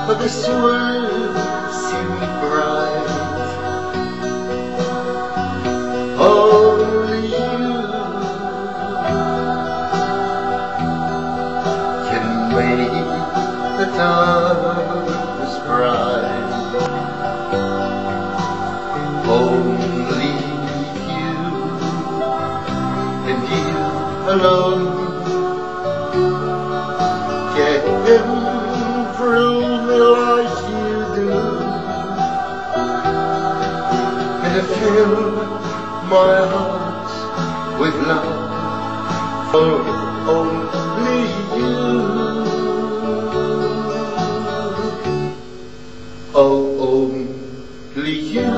but this world seemed bright. Only you can make the darkness bright. Only you and you alone can thrill me like you do, and fill my heart with love for only you. Oh, only you.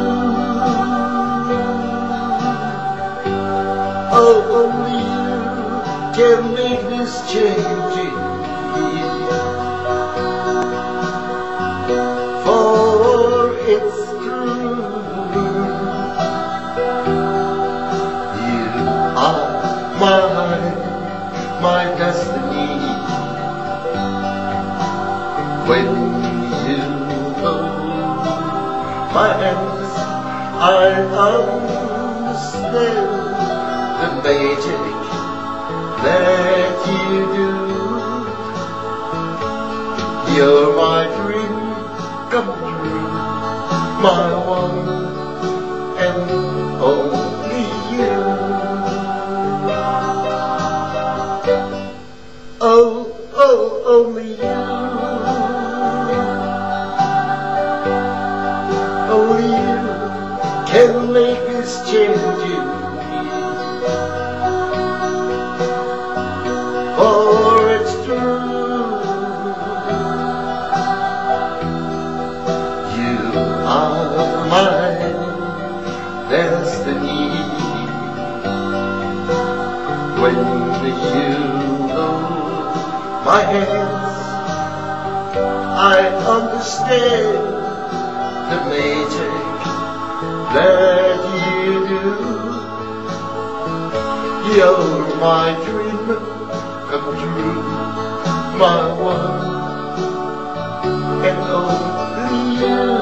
Oh, only you can make this change in me. For it's true, you are my destiny. When you hold my hands, I understand the magic that you do. You're my dream come true, my one and only you. Oh, oh, only you. Only you can make this change in me. For it's true, you are my destiny. When you hold my hands, I understand the magic that you do. You're my dream come true, my one and only you.